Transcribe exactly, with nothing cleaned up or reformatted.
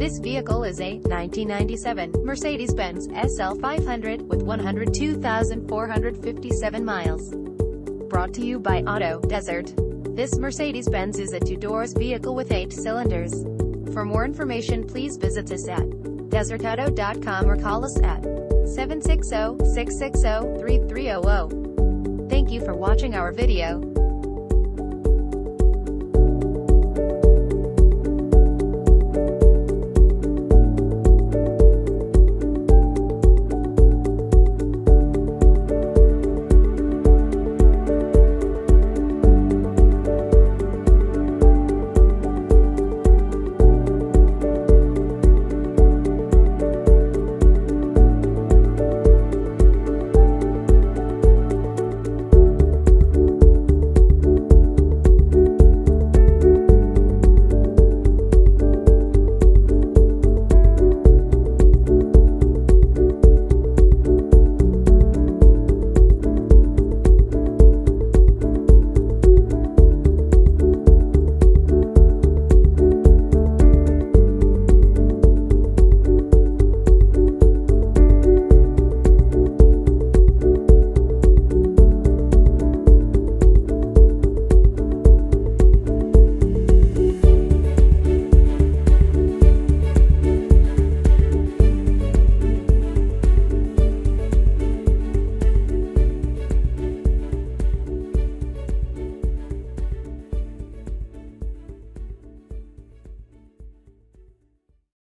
This vehicle is a nineteen ninety-seven Mercedes-Benz S L five hundred with one hundred two thousand four hundred fifty-seven miles. Brought to you by Auto Desert. This Mercedes-Benz is a two-doors vehicle with eight cylinders. For more information, please visit us at desert auto dot com or call us at seven six zero, six six zero, three three zero zero. Thank you for watching our video.